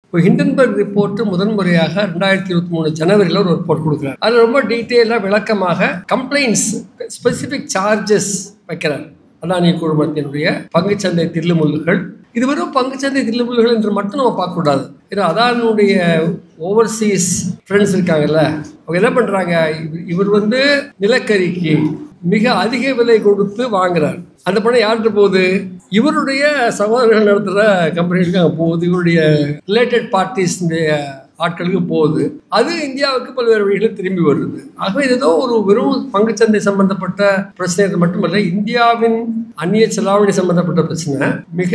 இப்போ Hindenburg report முதன்முறையாக 2023 ஜனவரியில் ஒரு ரிப்போர்ட் கொடுக்குறாரு. அது ரொம்ப டீட்டெயிலாக விளக்கமாக கம்ப்ளைண்ட்ஸ், ஸ்பெசிஃபிக் சார்ஜஸ் வைக்கிறார். அதானி குழுமத்தினுடைய பங்குச்சந்தை தில்லுமுல்லுகள், இது வெறும் பங்குச்சந்தை தில்லுமுல்லுகள் என்று மட்டும் நம்ம பார்க்கக்கூடாது. ஏன்னா அதானுடைய ஓவர்சீஸ் ஃப்ரெண்ட்ஸ் இருக்காங்கல்ல, அவங்க என்ன பண்ணுறாங்க, இவர் நிலக்கரிக்கு மிக அதிக விலை கொடுத்து வாங்குறார். அந்த பணம் யார்கிட்ட போகுது? இவருடைய சகோதரர்கள் நடத்துகிற கம்பெனிகளுக்கு அங்கே போகுது, இவருடைய ரிலேட்டட் பார்ட்டிஸுடைய ஆட்களுக்கு போகுது. அது இந்தியாவுக்கு பல்வேறு வழிகளில் திரும்பி வருது. ஆகவே இது ஏதோ ஒரு வெறும் பங்குச்சந்தை சம்பந்தப்பட்ட பிரச்சனை மட்டுமல்ல, இந்தியாவின் அந்நிய செலாவணி சம்பந்தப்பட்ட பிரச்சனை. மிக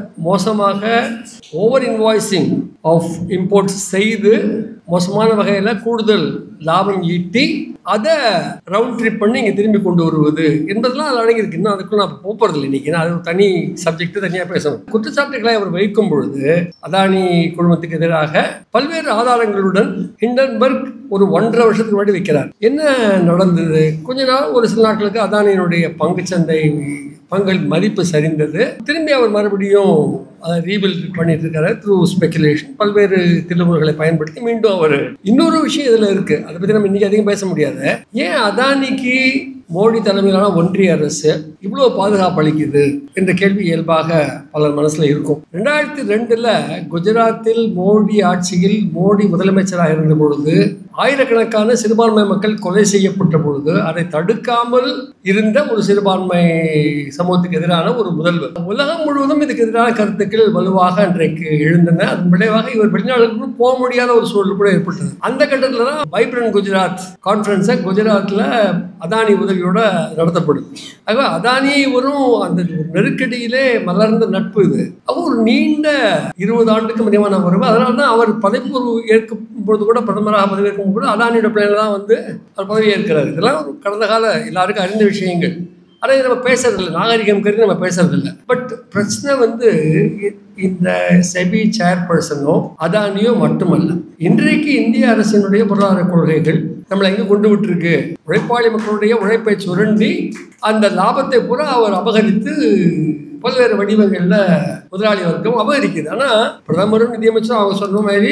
மோசமாக ஓவர் இன்வாய்சிங் ஆஃப் இம்போர்ட்ஸ் செய்து மோசமான வகையில் கூடுதல் லாபம் ஈட்டி அதை ரவுண்ட் ட்ரிப் பண்ணி இங்கே திரும்பி கொண்டு வருவது என்பதெல்லாம் அது அடங்கியிருக்கு. இன்னும் அதுக்குள்ள நான் போகிறதில்லை இன்னைக்கு. அது தனி சப்ஜெக்ட், தனியாக பேசணும். குற்றச்சாட்டுகளை அவர் வைக்கும் பொழுது அதானி குழுமத்துக்கு எதிராக பல்வேறு ஆதாரங்களுடன் ஹிண்டன்பர்க் ஒரு 1.5 வருஷத்துக்கு முன்னாடி வைக்கிறார். என்ன நடந்தது? கொஞ்ச நாள், ஒரு சில நாட்களுக்கு அதானியினுடைய பங்குச்சந்தை பங்கள் மதிப்பு சரிந்தது. திரும்பி அவர் மறுபடியும் அதை ரீபில்ட் பண்ணிட்டு இருக்காரு த்ரூ ஸ்பெகுலேஷன். பல்வேறு தில்லுமுல்களை பயன்படுத்தி மீண்டும் அவர் இன்னொரு விஷயம் இதில் இருக்கு. அதை பற்றி நம்ம இன்னைக்கு அதிகம் பேச முடியாது. ஏன் அதானிக்கு மோடி தலைமையிலான ஒன்றிய அரசு இவ்வளோ பாதுகாப்பு அளிக்குது என்ற கேள்வி இயல்பாக பலர் மனசில் இருக்கும். 2002 குஜராத்தில் மோடி ஆட்சியில் மோடி முதலமைச்சராக இருந்த பொழுது ஆயிரக்கணக்கான சிறுபான்மை மக்கள் கொலை செய்யப்பட்ட பொழுது அதை தடுக்காமல் இருந்த ஒரு சிறுபான்மை சமூகத்துக்கு எதிரான ஒரு முதல்வர். உலகம் முழுவதும் இதுக்கு எதிரான கருத்துக்கள் வலுவாக அன்றைக்கு எழுந்தன. அதன் விளைவாக இவர் வெளிநாடுகளுக்கு போக முடியாத ஒரு சூழல் கூட ஏற்பட்டது. அந்த கட்டத்தில் தான் வைப்ரண்ட் குஜராத் கான்ஃபரன்ஸை குஜராத்தில் அதானி உதவியோட நடத்தப்படுது. ஆகவே அதானியை வரும் அந்த நெருக்கடியிலே மலர்ந்த நட்பு இது. அவர் ஒரு நீண்ட 20 ஆண்டுக்கு அதிகமான வருவார். அதனால தான் அவர் பதவி ஏற்கும் பொழுது கூட, பிரதமராக பதவியேற்கும் கூட அதானியோட பிள்ளைகள் தான் அவர் பதவி ஏற்கிறார். இதெல்லாம் ஒரு கடந்த கால எல்லாருக்கும் அறிந்த விஷயங்கள். ஆனால் இதை நம்ம பேசுறதில்லை, நாகரிகம் கருதி நம்ம பேசுறதில்லை. பட் பிரச்சனை இந்த செபி சேர்பர்சனோ அதானியோ மட்டுமல்ல. இன்றைக்கு இந்திய அரசினுடைய பொருளாதார கொள்கைகள் நம்மளை எங்கே கொண்டு விட்டுருக்கு? உழைப்பாளி மக்களுடைய உழைப்பை சுரண்டி அந்த லாபத்தை பூரா அவர் அபகரித்து பல்வேறு வடிவங்களில் முதலாளி வர்க்கம் அபகரிக்குது. ஆனால் பிரதமரும் நிதியமைச்சரும் அவங்க சொன்ன மாதிரி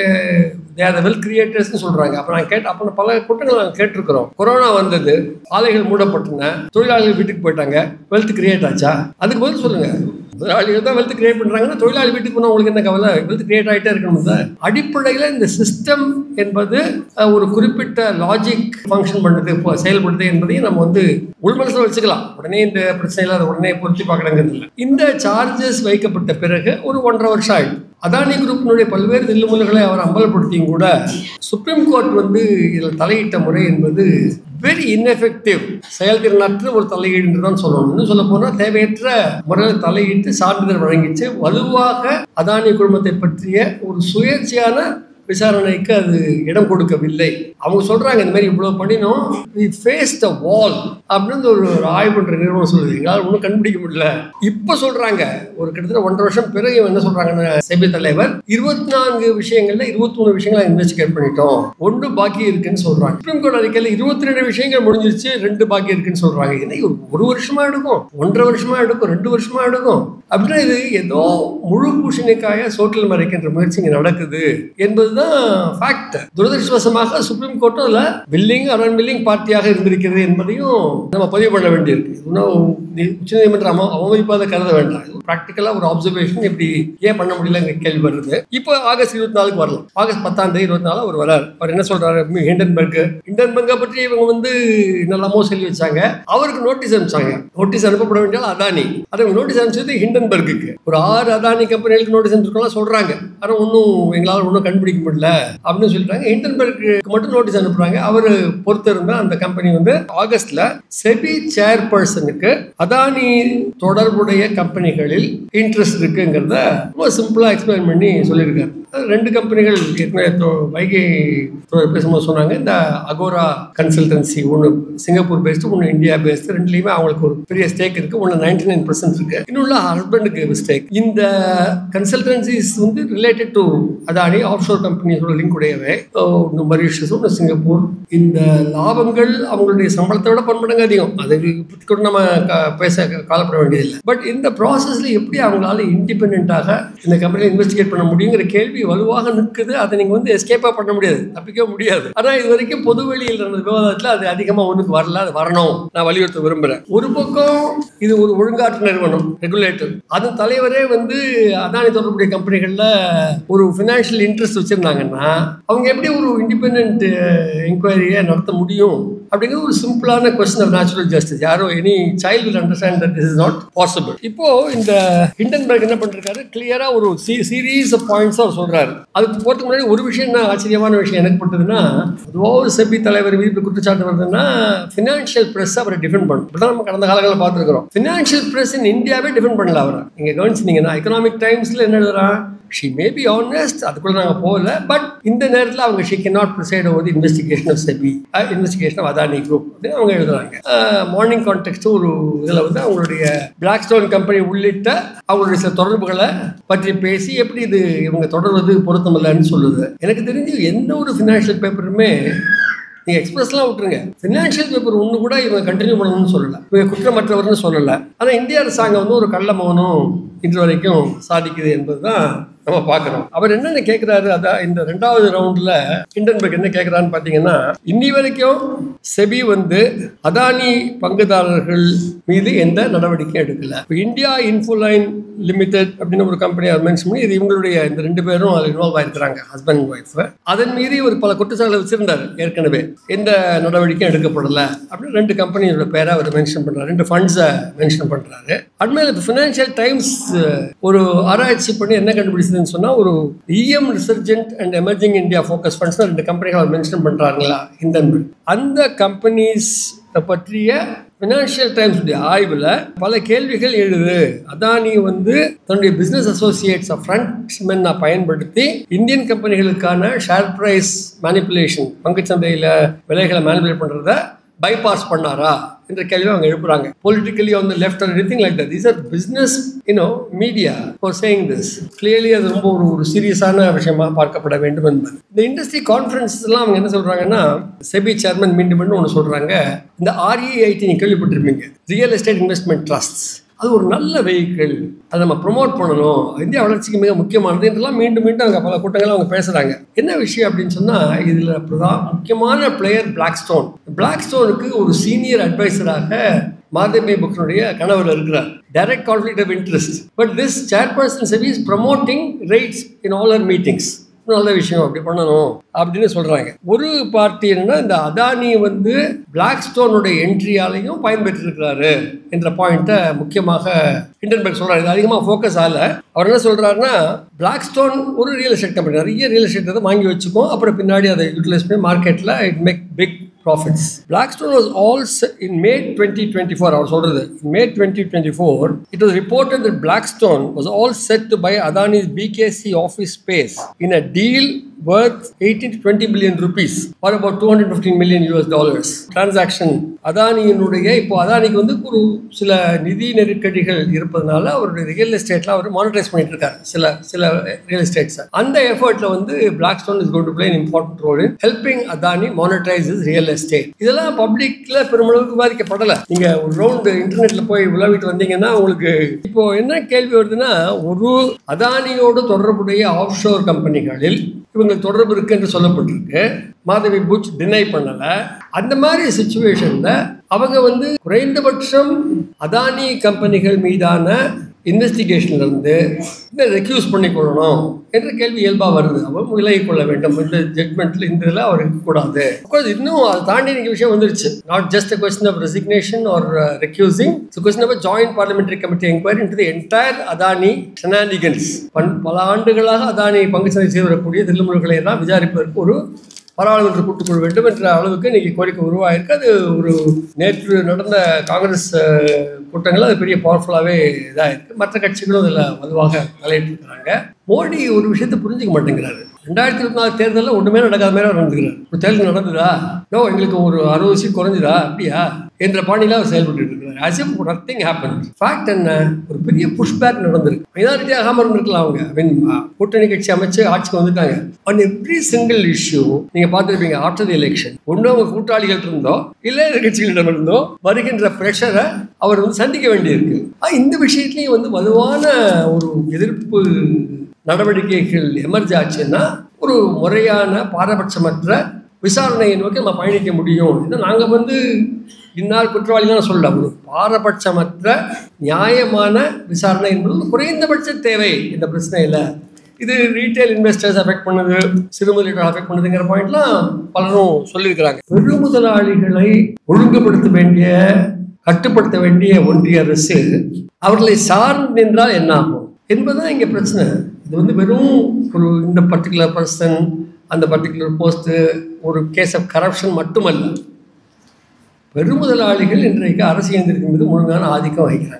வெல்த் கிரியேட்டர்ஸ்னு சொல்கிறாங்க. அப்போ பல கூட்டங்கள் நாங்கள் கேட்டிருக்கிறோம். கொரோனா வந்தது, ஆலைகள் மூடப்பட்டன, தொழிலாளிகள் வீட்டுக்கு போயிட்டாங்க, வெல்த் கிரியேட் ஆச்சா? அதுக்கு பதில் சொல்லுங்கள். முதலாளிகள் தான் வெல்த் கிரியேட் பண்ணுறாங்கன்னா தொழிலாளி வீட்டுக்கு போனால் உங்களுக்கு என்ன கவலை? வெல்த் கிரியேட் ஆகிட்டே இருக்கணும் சார். அடிப்படையில் இந்த சிஸ்டம் என்பது ஒரு குறிப்பிட்ட லாஜிக் ஃபங்க்ஷன் பண்ணுது, செயல்படுது என்பதையும் நம்ம உள்மனசில் வச்சுக்கலாம். உடனே இந்த பிரச்சனையில் அதை உடனே பொருத்தி பார்க்கணுங்கிறது இல்லை. இந்த சார்ஜஸ் வைக்கப்பட்ட பிறகு ஒரு 1.5 வருஷம் ஆயிடுது. அதானி குரூப்பினுடைய பல்வேறு தில்லுமுல்லுகளை அவர் அம்பலப்படுத்தியும் கூட சுப்ரீம் கோர்ட் இதில் தலையிட்ட முறை என்பது வெரி இன்எஃபெக்டிவ், செயல்திறனற்ற ஒரு தலையீடு என்று தான் சொல்லணும். இன்னும் சொல்ல போனால் தேவையற்ற முறையில் தலையிட்டு சான்றிதழ் வழங்கிச்சு. வலுவாக அதானி குழுமத்தை பற்றிய ஒரு சுயேட்சையான விசாரணைக்கு அது இடம் கொடுக்கவில்லை. அவங்க சொல்றாங்க, இந்த மாதிரி இவ்வளவு பண்ணினோம், we faced a wall அப்படின்னு ஒரு ஆய்வு பண்ற நிறுவனம் சொல்லுது. எங்களால் ஒன்றும் கண்டுபிடிக்க முடியல. இப்ப சொல்றாங்க, ஒரு கிட்டத்தட்ட 1.5 வருஷம் பிறகு என்ன சொல்றாங்கன்னா, செபி தலைவர் 24 விஷயங்கள்ல 23 விஷயங்களை இன்வெஸ்டிகேட் பண்ணிட்டோம், 1 பாக்கி இருக்குன்னு சொல்றாங்க. சுப்ரீம் கோர்ட் அறிக்கையில் 22 விஷயங்கள் முடிஞ்சிருச்சு, 2 பாக்கி இருக்குன்னு சொல்றாங்க. இன்னைக்கு 1 வருஷமா எடுக்கும், 1.5 வருஷமா எடுக்கும், 2 வருஷமா எடுக்கும். அப்படின்னா இது ஏதோ முழு பூசணிக்காய சோற்றில் மறைக்கின்ற முயற்சி இங்கே நடக்குது என்பதுதான் ஃபேக்ட். துரதிருஷ்டவசமாக சுப்ரீம் கோர்ட்டும் அதில் வில்லிங் ஆர் அன்வில்லிங் பார்ட்டியாக இருந்திருக்கிறது என்பதையும் நம்ம பதிவு பண்ண வேண்டியிருக்கு. உச்சநீதிமன்றம் அவமதிப்பாத கருத வேண்டாம். ப்ராக்டிக்கலாக ஒரு அப்சர்வேஷன் எப்படி ஏன் பண்ண முடியல கேள்வி வருது. இப்போ ஆகஸ்ட் 24 வரலாம். ஆகஸ்ட் 10 24 அவர் வரார். அவர் என்ன சொல்றாரு? ஹிண்டன்பர்க்கை பற்றி இவங்க என்னெல்லாமோ சொல்லி வச்சாங்க. அவருக்கு நோட்டீஸ் அனுப்பிச்சாங்க. நோட்டீஸ் அனுப்பப்பட வேண்டிய அதானி, அதை நோட்டீஸ் அனுப்பிச்சது ஹிண்டன்பர்க்கு. ஒரு 6 அதானி கம்பெனிகளுக்கு நோட்டீஸ் அனுப்பிச்சிருக்கலாம் சொல்றாங்க. ஆனால் எங்களால் ஒன்றும் கண்டுபிடிக்க முடியல அப்படின்னு சொல்லிட்டாங்க. ஹிண்டன்பர்க்கு மட்டும் நோட்டீஸ் அனுப்புறாங்க. அவர் பொறுத்து இருந்தால் அந்த கம்பெனி ஆகஸ்ட்ல செபி சேர்பர்சனுக்கு அதானி தொடர்புடைய கம்பெனிகளில் இன்ட்ரெஸ்ட் இருக்குங்கிறத ரொம்ப சிம்பிளா எக்ஸ்பிளைன் பண்ணி சொல்லியிருக்காரு. 2 கம்பெனிகள் வைகை பேசும்போது சொன்னாங்க, இந்த அகோரா கன்சல்டன்சி ஒன்று சிங்கப்பூர் பேஸ்டு, ஒன்று இந்தியா பேஸ்டு. 2லையுமே அவங்களுக்கு ஒரு பெரிய ஸ்டேக் இருக்கு. ஒன்று 99% இருக்கு, இன்னொன்று ஹஸ்பண்டுக்கு ஸ்டேக். இந்த consultancies related to Adani offshore கம்பெனிஸோட லிங்க் உடையவே. ஒன்று மொரீஷியஸ், ஒன்று சிங்கப்பூர். இந்த லாபங்கள் அவங்களுடைய சம்பளத்தை விட 10 மடங்கு அதிகம். அதுக்கு கூட நம்ம பேச காலப்பட வேண்டியதில்லை. பட் இந்த ப்ராசஸ்ல எப்படி அவங்களால இண்டிபெண்டாக இந்த கம்பெனியை இன்வெஸ்டிகேட் பண்ண முடியுங்கிற கேள்வி வலுவாக நிற்குது. அதை நீங்க வந்து எஸ்கேப்பா பண்ண முடியாது, தப்பிக்க முடியாது. ஆனா இது வரைக்கும் பொது வெளியில் இருந்த விவாதத்துல அது அதிகமா ஒண்ணுக்கு வரல. அது வரணும், நான் வலியுறுத்த விரும்புறேன். ஒரு பக்கம் இது ஒரு ஒழுங்காற்று நிறுவனம், ரெகுலேட்டர். அது தலைவரே வந்து அதானி தொடர்புடைய கம்பெனிகள்ல ஒரு பினான்சியல் இன்ட்ரெஸ்ட் வச்சிருந்தாங்கன்னா அவங்க எப்படி ஒரு இண்டிபெண்டன்ட் என்கொயரியை நடத்த முடியும் அப்படிங்கிறது ஒரு சிம்பிளான கொஸ்டின் ஆஃப் நேச்சுரல் ஜஸ்டிஸ். யாரோ any child will understand that this is not possible. இப்போ இந்த ஹிண்டன்பர்க் என்ன பண்ணிருக்காரு, கிளியரா ஒரு சீரீஸ் ஆஃப் பாயிண்ட்ஸ் அவர் சொல்றாரு. அதுக்கு போறதுக்கு முன்னாடி ஒரு விஷயம் என்ன ஆச்சரியமான விஷயம் எனக்கு பட்டதுன்னா, பொதுவாக செபி தலைவர் மீது குற்றச்சாட்டு வருதுன்னா ஃபினான்ஷியல் பிரஸ் அவரை டிஃபெண்ட் பண்ணும். இப்படிதான் நம்ம கடந்த காலங்களில் பார்த்துருக்கிறோம். ஃபினான்ஷியல் பிரஸ் இன் இந்தியாவே டிஃபெண்ட் பண்ணல அவரை. நீங்க கவனிச்சிங்கன்னா எக்கனாமிக் டைம்ஸ்ல என்ன எழுதுறான், she may be honest, அதுக்குள்ள நாங்கள் போகல, பட் இந்த நேரத்தில் அவங்க she cannot preside over the investigation of SEBI, investigation of Adani Group அப்படின்னு அவங்க எழுதுறாங்க. மார்னிங் கான்டெக்ட் ஒரு இதில் வந்து அவங்களுடைய பிளாக் ஸ்டோன் கம்பெனி உள்ளிட்ட அவங்களுடைய சில தொடர்புகளை பற்றி பேசி எப்படி இது இவங்க தொடர்வது பொருத்தமில்லைன்னு சொல்லுது. எனக்கு தெரிஞ்சு எந்த ஒரு ஃபினான்ஷியல் பேப்பருமே நீங்கள் எக்ஸ்பிரஸ்லாம் விட்டுருங்க, ஃபினான்ஷியல் பேப்பர் ஒன்று கூட இவங்க கண்டினியூ பண்ணணும்னு சொல்லலை, இவங்க குற்றமற்றவர்னு சொல்லலை. ஆனால் இந்திய அரசாங்கம் வந்து ஒரு கள்ள மௌனம் இன்று வரைக்கும் சாதிக்குது என்பது தான் நம்ம பார்க்குறோம். அவர் என்னென்ன கேட்குறாரு, அதான் இந்த 2வது ரவுண்டில் ஹிண்டன்பர்க் என்ன கேட்குறான்னு பார்த்தீங்கன்னா, இன்னி வரைக்கும் செபி வந்து அதானி பங்குதாரர்கள் மீது எந்த நடவடிக்கையும் எடுக்கல. இப்போ இந்தியா இன்ஃபோலைன் லிமிடெட் அப்படின்னு ஒரு கம்பெனி அவர் மென்ஷன் பண்ணி, இது இவங்களுடைய இந்த 2 பேரும் அதில் இன்வால்வ் ஆகிருக்கிறாங்க, ஹஸ்பண்ட் அண்ட் ஒய்ஃப். அதன் மீறி ஒரு பல குற்றச்சாட்டுகளை வச்சிருந்தார் ஏற்கனவே, எந்த நடவடிக்கையும் எடுக்கப்படலை அப்படின்னு 2 கம்பெனியோட பேரை அவர் மென்ஷன் பண்ணுறாரு, 2 ஃபண்ட்ஸை மென்ஷன் பண்ணுறாரு. அதுமாதிரி ஃபினான்ஷியல் டைம்ஸ் ஒரு ஆராய்ச்சி பண்ணி என்ன கண்டுபிடிச்சதுன்னு சொன்னால், ஒரு EM resurgent and emerging India focus funds 2 கம்பெனிகள் அவர் மென்ஷன் பண்ணுறாங்களா ஹிண்டன்பர்க். அந்த கம்பெனிஸ் பற்றிய ஃபினான்ஷியல் டைம்ஸ் ஆய்வில் பல கேள்விகள் எழுது. அதானி வந்து தன்னுடைய பிசினஸ் அசோசியேட்ஸ் ஃப்ரண்ட்மென் பயன்படுத்தி இந்தியன் கம்பெனிகளுக்கான ஷேர் பிரைஸ் மேனிப்புலேஷன், பங்குச்சந்தையில் விலைகளை மேனிப்புலேட் பண்ணுறத பைபாஸ் பண்ணாரா என்ற கேள்வி அவங்க எழுப்புறாங்க. Politically on the left or anything like that. These are business media for saying this. Clearly அது ரொம்ப ஒரு சீரியஸான விஷயமா பார்க்கப்பட வேண்டும் என்பது. இந்த இண்டஸ்ட்ரி கான்ஃபரன்ஸ்லாம் அவங்க என்ன சொல்றாங்கன்னா, செபி சேர்மன் மீண்டும் ஒன்று சொல்றாங்க, இந்த REIT நீங்க கேள்விப்பட்டிருப்பீங்க, ரியல் எஸ்டேட் இன்வெஸ்ட்மெண்ட் ட்ரஸ்ட், அது ஒரு நல்ல வெஹிக்கிள், அதை நம்ம ப்ரொமோட் பண்ணணும், இந்தியா வளர்ச்சிக்கு மிக முக்கியமானது என்றெல்லாம் மீண்டும் அங்கே பல கூட்டங்கள் அவங்க பேசுகிறாங்க. என்ன விஷயம் அப்படின்னு சொன்னால், இதில் முக்கியமான பிளேயர் பிளாக் ஸ்டோன். பிளாக் ஸ்டோனுக்கு ஒரு சீனியர் அட்வைசராக மாதவி புக்னுடைய கணவர் இருக்கிறார். Direct conflict of interest. But this chairperson SEBI is promoting rights in all our meetings. நல்ல விஷயம், அப்படி பண்ணணும் அப்படின்னு சொல்றாங்க. ஒரு பார்ட்டி என்னன்னா, இந்த அதானி வந்து பிளாக் ஸ்டோனுடைய என்ட்ரியாலையும் பயன்பெற்றிருக்கிறாரு என்ற பாயிண்ட்டை முக்கியமாக ஹிண்டன்பர்க் சொல்றாரு. இது அதிகமாக ஃபோக்கஸ் ஆகல. அவர் என்ன சொல்றாருன்னா, பிளாக் ஸ்டோன் ஒரு ரியல் எஸ்டேட் கம்பெனி, நிறைய ரியல் எஸ்டேட் அதை வாங்கி வச்சுக்கோம், அப்புறம் பின்னாடி அதை யூட்டிலைஸ் பண்ணி மார்க்கெட்டில் it make big profits. Blackstone was all set in May 2024. அவர் சொல்றது, in May 2024 it was reported that Blackstone was all set to buy Adani's BKC office space in a deal worth 18 to 20 billion rupees or about $215 million transaction. அதானியினுடைய இப்போ அதானிக்கு வந்து ஒரு சில நிதி நெருக்கடிகள் இருப்பதனால அவருடைய ரியல் எஸ்டேட்ல அவர் மானிட்டைஸ் பண்ணிட்டு இருக்காரு சில ரியல் எஸ்டேட்ஸ். அந்த எஃபர்ட்ல வந்து Blackstone is going to play an important role in helping Adani monetize his real estate. இதெல்லாம் பப்ளிக்ல பெருமளவுக்கு விவாதிக்கப்படல. நீங்க ஒரு ரவுண்ட் இன்டர்நெட்ல போய் உலாவிட்டு வந்தீங்கன்னா உங்களுக்கு இப்போ என்ன கேள்வி வருதுன்னா, ஒரு அதானியோடு தொடர்புடைய ஆஃப் ஷோர் கம்பெனிகளில் இவங்களுக்கு தொடர்பு இருக்கு என்று சொல்லப்பட்டிருக்கு. மாதவி புச் டினை பண்ணல. அந்த மாதிரி சிச்சுவேஷன்ல அவங்க வந்து குறைந்தபட்சம் அதானி கம்பெனிகள் மீதான இன்வெஸ்டிகேஷன்ல இருந்து இந்த ரெக்யூஸ் பண்ணிக்கொள்ளணும் என்ற கேள்வி இயல்பா வருது. அவர் விலகிக் கொள்ள வேண்டும், இந்த ஜட்மெண்ட்ல இந்த இதில் அவர் இருக்கக்கூடாது. இன்னும் அதை தாண்டி இன்னைக்கு விஷயம் வந்துருச்சு. Not just a question of resignation or recusing, it's a question of a joint parliamentary committee inquiry into the entire Adani shenanigans. பல ஆண்டுகளாக அதானி பங்குச்சந்தை செய்து வரக்கூடிய தில்லுமுல்களை எல்லாம் விசாரிப்பதற்கு ஒரு பாராளுமன்ற கூட்டுக்குழு வேண்டும் என்ற அளவுக்கு இன்னைக்கு கோரிக்கை உருவாயிருக்கு. அது ஒரு நேற்று நடந்த காங்கிரஸ் கூட்டங்கள் அது பெரிய பவர்ஃபுல்லாகவே இதாக இருக்குது. மற்ற கட்சிகளும் அதில் வலுவாக தலையிட்டு இருக்கிறாங்க. மோடி ஒரு விஷயத்தை புரிஞ்சிக்க மாட்டேங்கிறாரு. 2024 தேர்தலில் ஒன்றுமே நடக்காத மாதிரி அவர் நடந்துக்கிறார். ஒரு தேர்தல் நடந்ததா, எங்களுக்கு ஒரு 60 சீட் குறைஞ்சுதா, அப்படியா என்ற பாணியில் அவர் செயல்பட்டு இருக்கிறார். as if nothing happened. Fact என்ன, ஒரு பெரிய புஷ்பேக் நடந்திருக்கு. மைனாரிட்டி ஆகாமல் இருந்திருக்கலாம். அவங்க கூட்டணி கட்சி அமைச்சு ஆட்சிக்கு வந்துட்டாங்க. ஆன் எவ்ரி சிங்கிள் இஷ்யூ நீங்க பார்த்துருப்பீங்க, ஆஃப்டர் தி எலெக்ஷன் ஒன்று அவங்க கூட்டாளிகள் இருந்தோ இல்லை எதிர்கட்சிகளிடம் இருந்தோ வருகின்ற பிரஷரை அவர் வந்து சந்திக்க வேண்டியிருக்கு. இந்த விஷயத்துலையும் வந்து வலுவான ஒரு எதிர்ப்பு நடவடிக்கைகள் எமர்ஜ் ஆச்சுன்னா ஒரு முறையான பாரபட்சமற்ற விசாரணையை நோக்கி நம்ம பயணிக்க முடியும். இதை நாங்கள் இன்னார் குற்றவாளிலாம் சொல்ல, ஒரு பாரபட்சமற்ற நியாயமான விசாரணை என்பது குறைந்தபட்ச தேவை இந்த பிரச்சனையில். இது ரீட்டைல் இன்வெஸ்டர்ஸ் அஃபெக்ட் பண்ணுது, சிறு முதலீட்டாளர் அஃபெக்ட் பண்ணுதுங்கிற பாயிண்ட்லாம் பலரும் சொல்லியிருக்கிறாங்க. பெருமுதலாளிகளை ஒழுங்குபடுத்த வேண்டிய, கட்டுப்படுத்த வேண்டிய ஒன்றிய அரசு அவர்களை சார்ந்து நின்றால் என்ன ஆகும் என்பதுதான் இங்கே பிரச்சனை. இது வெறும் ஒரு இந்த பர்டிகுலர் பர்சன், அந்த பர்டிகுலர் போஸ்ட்டு, ஒரு கேஸ் ஆஃப் கரப்ஷன் மட்டுமல்ல. பெருமுதலாளிகள் இன்றைக்கு அரசு இயந்திரத்தின் மீது முழுமையான ஆதிக்கம் வகிக்கிறாங்க.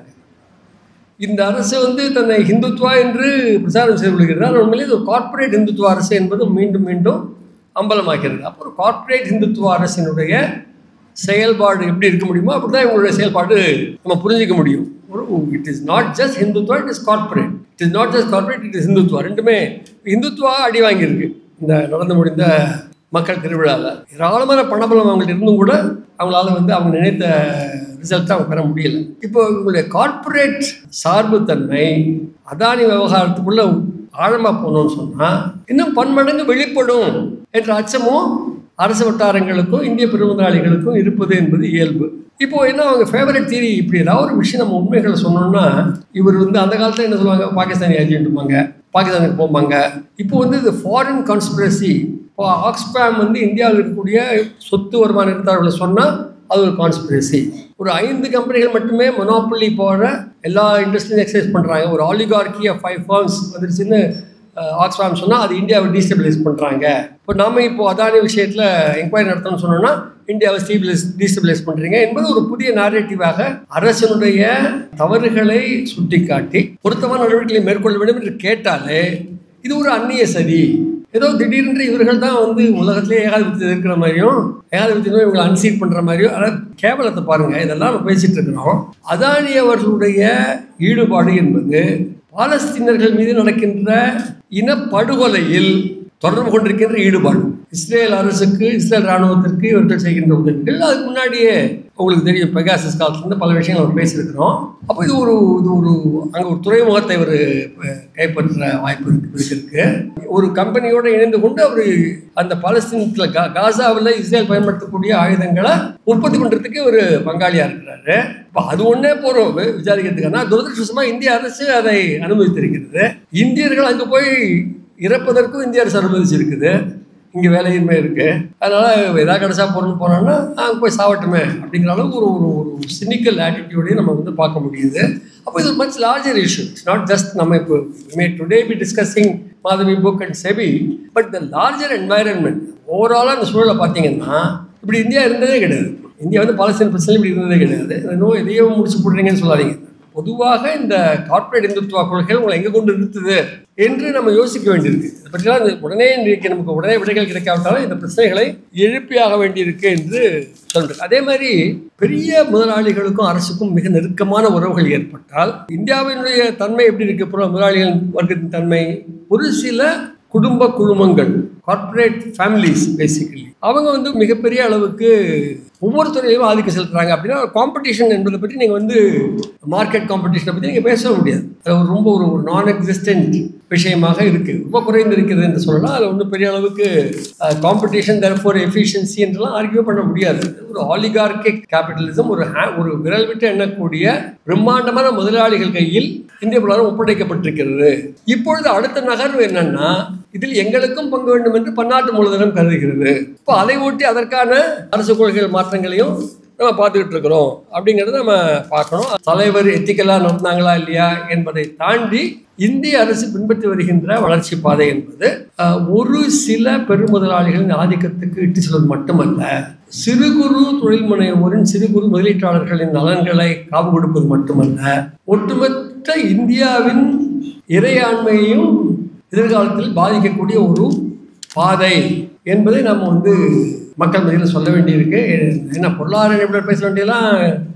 இந்த அரசு தன்னை ஹிந்துத்வா என்று பிரச்சாரம் செய்து கொள்கிறார். உண்மையிலே இது ஒரு கார்ப்பரேட் ஹிந்துத்வா அரசு என்பது மீண்டும் மீண்டும் அம்பலமாகிறது. அப்போ ஒரு கார்ப்பரேட் ஹிந்துத்வா அரசினுடைய செயல்பாடு எப்படி இருக்க முடியுமோ அப்படிதான் இவங்களுடைய செயல்பாடு நம்ம புரிஞ்சிக்க முடியும். It is not just Hindutva, it is corporate. It is not just corporate, it is Hindutva. ரெண்டுமே ஹிந்துத்வா அடி வாங்கியிருக்கு இந்த நடந்து முடிந்த மக்கள் திருவிழாவில். ஏராளமான பணபலம் அவங்கள்ட்ட இருந்தும் கூட அவங்களால அவங்க நினைத்த ரிசல்ட் அவங்க பெற முடியல. இப்போ இவங்களுடைய கார்ப்பரேட் சார்பு தன்மை அதானி விவகாரத்துக்குள்ள ஆழமாக போனோம்னு சொன்னால் இன்னும் பன்மடங்கு வெளிப்படும் என்ற அச்சமும் அரசு வட்டாரங்களுக்கும் இந்திய பெருமுதலாளிகளுக்கும் இருப்பது என்பது இயல்பு. இப்போ என்ன அவங்க ஃபேவரட் தியரி, இப்படி ஏதாவது ஒரு விஷயம் நம்ம உண்மைகளை சொன்னோம்னா இவர் அந்த காலத்தில் என்ன சொல்லுவாங்க, பாகிஸ்தானி ஏஜென்ட்டுமாங்க, பாகிஸ்தானுக்கு போவாங்க. இப்போ இது ஃபாரின் கான்ஸ்பிரசி. இப்போ ஆக்ஸ்பேம் இந்தியாவில் இருக்கக்கூடிய சொத்து வருமானம் எடுத்தார்களை சொன்னால் அது ஒரு கான்ஸ்பிரசி. ஒரு 5 கம்பெனிகள் மட்டுமே மொனோபொலி போகிற எல்லா இண்டஸ்ட்ரியும் எக்ஸைஸ் பண்ணுறாங்க. ஒரு ஆலிகார்கி ஆஃப் 5 firms வந்துருச்சுன்னு ஆக்ஸ்ஃபாம் சொன்னால் அது இந்தியாவை டீஸ்டபிளைஸ் பண்ணுறாங்க. இப்போ அதானி விஷயத்தில் என்கொயரி நடத்தணும்னு சொன்னோன்னா இந்தியாவை டீஸ்டபிளைஸ் பண்ணுறீங்க என்பது ஒரு புதிய நேரேட்டிவாக அரசனுடைய தவறுகளை சுட்டி காட்டி பொருத்தமான நடவடிக்கைகளை மேற்கொள்ள வேண்டும் என்று கேட்டாலே இது ஒரு அந்நிய சதி. ஏதோ திடீரென்று இவர்கள் தான் உலகத்திலே ஏகாதிபத்தியம் இருக்கிற மாதிரியும் ஏகாதிபத்தியம் இவங்களை அன்சீட் பண்ணுற மாதிரியும், அதாவது கேவலத்தை பாருங்கள். இதெல்லாம் நம்ம பேசிகிட்டு இருக்கிறோம். அதானி அவர்களுடைய ஈடுபாடு என்பது பாலஸ்தீனர்கள் மீது நடக்கின்ற இனப்படுகொலையில் தொடர்பு கொண்டிருக்கின்ற ஈடுபாடு. இஸ்ரேல் அரசுக்கு, இஸ்ரேல் இராணுவத்திற்கு இவர்கள் செய்கின்ற உதவிகள் அதுக்கு முன்னாடியே உங்களுக்கு தெரியும். பெகாசஸ் காலத்துலேருந்து பல விஷயங்கள் அவர் பேசியிருக்கிறோம். அப்போ இது ஒரு அங்கே ஒரு துறைமுகத்தை அவர் கைப்பற்ற வாய்ப்பு இருக்கு. ஒரு கம்பெனியோடு இணைந்து கொண்டு அவர் அந்த பாலஸ்தீனத்தில் காசாவில் இஸ்ரேல் பயன்படுத்தக்கூடிய ஆயுதங்களை உற்பத்தி பண்ணுறதுக்கு ஒரு பங்காளியாக இருக்கிறாரு. இப்போ அது ஒன்றே போகிறோம் விசாரிக்கிறதுக்கு. ஆனால் துரதிருஷ்டமாக இந்திய அரசு அதை அனுமதித்திருக்கிறது. இந்தியர்கள் அங்கே போய் இறப்பதற்கும் இந்திய அரசு அனுமதிச்சிருக்குது. இங்கே வேலையின்மை இருக்குது, அதனால் எதாவது கடைசா பொருள் போனோன்னா அங்கே போய் சாவட்டுமே அப்படிங்கிற அளவுக்கு ஒரு சினிக்கல் ஆட்டிடியூடையும் நம்ம பார்க்க முடியுது. அப்போ இது much larger issue. It's not just நம்ம இப்போ today be discussing Madhabi Buch and SEBI, but the larger environment. ஓவராலாக அந்த சூழலை பார்த்தீங்கன்னா இப்படி இந்தியா இருந்ததே கிடையாது. இந்தியா பாலஸ்தீன் பிரச்சனை இப்படி இருந்ததே கிடையாது. இன்னும் எதையும் முடிச்சு போடுறீங்கன்னு சொல்லாதீங்க. பொதுவாக இந்த கார்ப்பரேட் இந்துத்துவ கொள்கைகள் உங்களை எங்கே கொண்டு நிறுத்துது என்று நம்ம யோசிக்க வேண்டியிருக்கு. இதை பற்றிலாம் உடனே நமக்கு உடனே விடைகள் கிடைக்காவிட்டாலும் இந்த பிரச்சனைகளை எழுப்பியாக வேண்டியிருக்கு என்று சொல்றேன். அதே மாதிரி பெரிய முதலாளிகளுக்கும் அரசுக்கும் மிக நெருக்கமான உறவுகள் ஏற்பட்டால் இந்தியாவினுடைய தன்மை எப்படி இருக்கு? முதலாளிகள் வர்க்கத்தின் தன்மை ஒரு சில குடும்ப குழுமங்கள், கார்ப்பரேட் ஃபேமிலிஸ் பேசிக்கலி அவங்க மிகப்பெரிய அளவுக்கு ஒவ்வொரு துறையிலும் ஆதிக்கம் செலுத்துறாங்க. அப்படின்னா காம்படிஷன் என்பதை பற்றி நீங்கள் மார்க்கெட் காம்படிஷனை பற்றி நீங்கள் பேச முடியாது. அது ரொம்ப ஒரு நான் எக்ஸிஸ்டன்ட் விஷயமாக இருக்குது. ரொம்ப குறைந்து இருக்கிறது என்று சொல்லலாம். அதில் ஒன்றும் பெரிய அளவுக்கு காம்படிஷன் தர்ஃபோர் எஃபிஷியன்சி என்றெல்லாம் ஆர்கியூ பண்ண முடியாது. ஒரு ஆலிகார்கிக் கேபிட்டலிசம், ஒரு விரல் விட்டு எண்ணக்கூடிய பிரம்மாண்டமான முதலாளிகள் கையில் இந்திய பொருளாதாரம் ஒப்படைக்கப்பட்டிருக்கிறது. இப்பொழுது அடுத்த நகர்வு என்னன்னா, இதில் எங்களுக்கும் பங்கு வேண்டும் என்று பன்னாட்டு மூலதனம் கருதுகிறது. இப்போ அதை ஒட்டி அதற்கான அரசு கொள்கைகள் மாற்றங்களையும் நம்ம பார்த்துக்கிட்டு இருக்கிறோம். அப்படிங்கிறத நம்ம பார்க்கணும். தலைவர் எத்திக்கலாக நடந்தாங்களா இல்லையா என்பதை தாண்டி இந்திய அரசு பின்பற்றி வருகின்ற வளர்ச்சி பாதை என்பது ஒரு சில பெருமுதலாளிகளின் ஆதிக்கத்துக்கு இட்டு செல்வது மட்டுமல்ல, சிறு குறு தொழில் முனைவோரின், சிறு குறு முதலீட்டாளர்களின் நலன்களை காவு கொடுப்பது மட்டுமல்ல, ஒட்டுமொத்த இந்தியாவின் இறையாண்மையையும் எதிர்காலத்தில் பாதிக்கக்கூடிய ஒரு பாதை என்பதை நம்ம மக்கள் மத்தியில் சொல்ல வேண்டியிருக்கு. ஏன்னா பொருளாதார நிபுணர் பேச வேண்டியெல்லாம்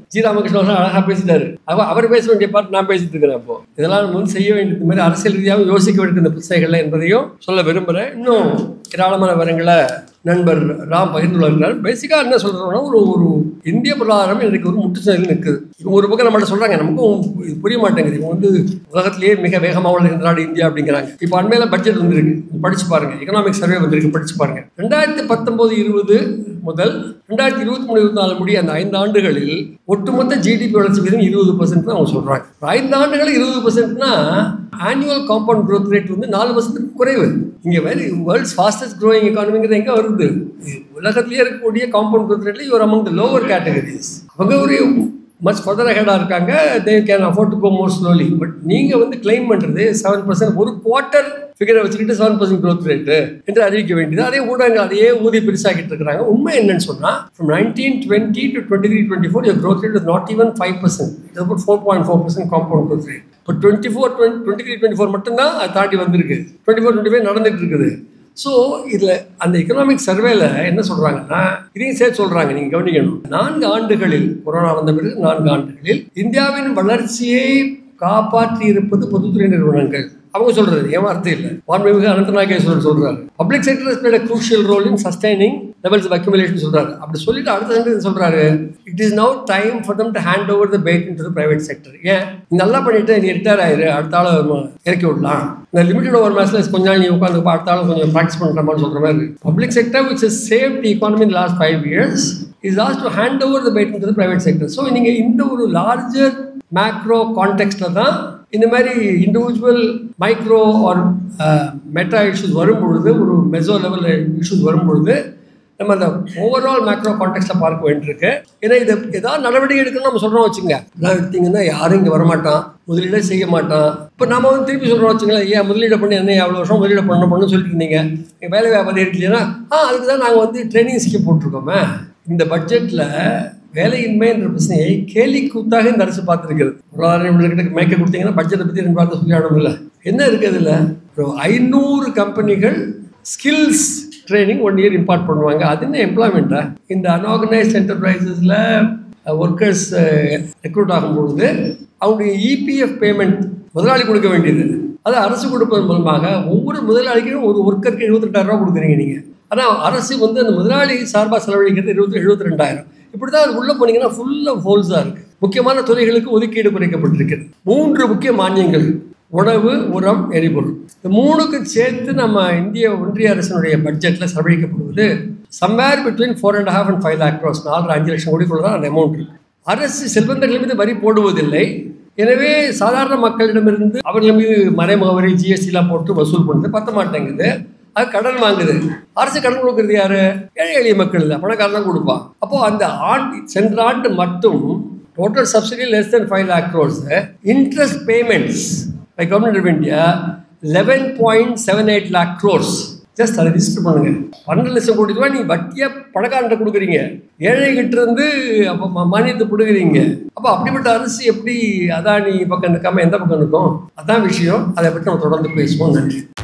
ஜி ராமகிருஷ்ணன் அழகா பேசிட்டாரு. அவர் பேச வேண்டிய பார்த்து நான் பேசிட்டு இருக்கிறேன். அப்போ இதெல்லாம் நம்ம வந்து செய்ய வேண்டிய இந்த மாதிரி அரசியல் ரீதியாக யோசிக்க வேண்டிய இந்த புத்தகங்கள் என்பதையும் சொல்ல விரும்புகிறேன். இன்னும் ஏராளமான விவரங்களை நண்பர் ராம் பகிர்ந்துள்ளார். பேசிக்காக என்ன சொல்றோம்னா, ஒரு இந்திய பொருளாதாரம் இன்றைக்கு ஒரு முட்டுச்சதில் நிற்குது. இவங்க ஒரு பக்கம் நம்மள்ட்ட சொல்றாங்க, நமக்கும் இது புரிய மாட்டேங்குது. இவங்க வந்து உலகத்திலேயே மிக வேகமாக வளர்கிற நாடு இந்தியா அப்படிங்கிறாங்க. இப்போ அண்மையில பட்ஜெட் வந்திருக்கு, படிச்சு பாருங்க. எக்கனாமிக் சர்வே வந்திருக்கு, படிச்சு பாருங்க. 2019-20 முதல் 2023-24 முடிய அந்த 5 ஆண்டுகளில் ஒட்டுமொத்த ஜிடிபி வளர்ச்சி விகிதம் 20% தான் அவங்க சொல்றாங்க. 5 ஆண்டுகள் 20%னா ஆனுவல் காம்பவுண்ட் க்ரோத் ரேட் வந்து 4% குறைவு. இங்க வேர்ல்ட்ஸ் ஃபாஸ்டஸ்ட் க்ரோயிங் எக்கானமிங்கிறது எங்க வருது? உலகத்திலேயே இருக்கக்கூடிய காம்பவுண்ட் க்ரோத் ரேட்ல இவர் அமங் தி லோவர் கேட்டகரிஸ். அவங்க ஒரு மச் ஃபர்தர் அஹெடாக இருக்காங்க. They can afford to go more slowly. But நீங்கள் வந்து கிளைம் பண்ணுறது 7%, ஒரு குவார்ட்டர் ஃபிகரை வச்சுக்கிட்டு 7% க்ரோத் ரேட்டு என்று அறிவிக்க வேண்டியது. அதே ஊடகங்கள் அதையே ஊதி பெருசாகிட்டு இருக்கிறாங்க. உண்மை என்னன்னு சொன்னால், from 1920 to 23-24 your growth rate is not even 5%. It is about 4.4% compound growth rate. இப்போ 23-24 மட்டும்தான் அதை தாண்டி வந்திருக்கு. 24-25 நடந்துட்டு இருக்குது. ஸோ இதில் அந்த எக்கனாமிக் சர்வேல என்ன சொல்கிறாங்கன்னா, இதையும் சேர்த்து சொல்கிறாங்க, நீங்கள் கவனிக்கணும். 4 ஆண்டுகளில், கொரோனா வந்த பிறகு 4 ஆண்டுகளில் இந்தியாவின் வளர்ச்சியை காப்பாற்றி இருப்பது பொதுத்துறை நிறுவனங்கள். அவங்க சொல்றது ஏமாறுத்தே இல்லை. மாண்புமிகு அனந்த நாகேஸ்வரர் சொல்றாரு, public sector has played a crucial role in sustaining levels of accumulation சொல்றாரு. அப்படி சொல்லிட்டு அடுத்த சென்டென்ஸ் சொல்றாரு, it is now time for them to hand over the baton to the private sector. ஏன் நல்லா பண்ணிட்டு நீ ரிட்டையர் ஆயிரு, அடுத்த ஆளை இறக்கி விடலாம், இந்த லிமிடெட் ஓவர் மேட்ச்ல கொஞ்ச நாள் நீ உட்காந்து அடுத்த ஆளும் கொஞ்சம் ப்ராக்டிஸ் பண்ற மாதிரி சொல்ற மாதிரி. Public sector which has saved the economy in the last 5 years is asked to hand over the baton to the private sector. So நீங்க இந்த ஒரு லார்ஜர் மேக்ரோ கான்டெக்ட்ல தான் இந்த மாதிரி individual micro or meta issues வரும்பொழுது, ஒரு மெசோ லெவல் இஷ்யூஸ் வரும்பொழுது நம்ம அந்த ஓவரால் மேக்ரோ கான்டெக்ட்ல பார்க்க வேண்டியிருக்கு. ஏன்னா இதை ஏதாவது நடவடிக்கை எடுக்கணும்னு நம்ம சொல்றோம் வச்சுங்க, ஏதாவது எடுத்தீங்கன்னா யாரும் இங்கே வரமாட்டான், முதலீடே செய்ய மாட்டான். இப்போ நம்ம வந்து திருப்பி சொல்கிறோம் வச்சுங்களேன், ஏன் முதலீடு பண்ணி என்ன எவ்வளோ வருஷம் முதலீடு பண்ணணும்னு சொல்லிட்டு இருந்தீங்க, வேலை வியாபாரம் இருக்கலைன்னா அதுக்கு தான் நாங்கள் வந்து ட்ரைனிங் ஸ்கீம் போட்டிருக்கோமே. இந்த பட்ஜெட்டில் வேலையின்மை என்ற பிரச்சனையை கேலி கூத்தாக இந்த அரசு பார்த்துருக்குது. பொருளாதார நிபுணர்கிட்ட மேய்க்க கொடுத்தீங்கன்னா பட்ஜெட்டை பற்றி 2 வார்த்தை சொல்லி ஆடும் இல்லை. என்ன இருக்குது இல்லை, 500 கம்பெனிகள் ஸ்கில்ஸ் ட்ரைனிங் 1 year இம்பார்ட் பண்ணுவாங்க. அது என்ன எம்ப்ளாய்மெண்ட்டா? இந்த அன்ஆர்கனைஸ்ட் என்டர்பிரைசஸில் ஒர்க்கர்ஸ் ரெக்ரூட் ஆகும்பொழுது அவங்களுடைய இபிஎஃப் பேமெண்ட் முதலாளி கொடுக்க வேண்டியது, அதை அரசு கொடுப்பதன் மூலமாக ஒவ்வொரு முதலாளிக்கும் ஒரு ஒர்க்கருக்கு 72,000 ரூபா கொடுக்குறீங்க நீங்கள். ஆனால் அரசு வந்து அந்த முதலாளி சார்பாக செலவழிக்கிறது 72,000. இப்படி தான் அது உள்ளே போனீங்கன்னா ஃபுல்லாக ஹோல்ஸாக இருக்குது. முக்கியமான துறைகளுக்கு ஒதுக்கீடு குறைக்கப்பட்டிருக்கிறது. 3 முக்கிய மானியங்கள், உணவு, உரம், எரிபொருள். இந்த 3க்கும் சேர்த்து நம்ம இந்திய ஒன்றிய அரசினுடைய பட்ஜெட்டில் செலவழிக்கப்படுவது somewhere between 4.5 and 5 lakh crores, 4-5 லட்சம் கோடிக்குள்ள தான் அந்த அமௌண்ட் இருக்குது. அரசு செல்வந்தர்கள் மீது வரி போடுவதில்லை. எனவே சாதாரண மக்களிடமிருந்து அவர்கள் மீது மறைமுகவரி ஜிஎஸ்டிலாம் போட்டு வசூல் பண்ணுறது பத்த மாட்டேங்குது. அது கடன் வாங்குது. அரசு கடன் கொடுக்கறது யாரு? ஏழை எளிய மக்கள் இல்லை, பணக்காரன் தான் கொடுப்பான். அப்போ அந்த சென்ற ஆண்டு மட்டும் total subsidy less than 5 lakh crores, interest payments by government of India 11.78 lakh crores. Just அதை ரிஜிஸ்டர் பண்ணுங்க. 12 லட்சம் கோடி ரூபாய் நீ வட்டியா பணக்காரன்ட்ட கொடுக்குறீங்க, ஏழைகிட்ட இருந்து அப்போ மானியத்தை கொடுக்குறீங்க. அப்போ அப்படிப்பட்ட அரசு எப்படி அதானி பக்கம் நிற்காம எந்த பக்கம் இருக்கும்? அதான் விஷயம். அதை பற்றி நம்ம தொடர்ந்து பேசுவோம். நன்றி.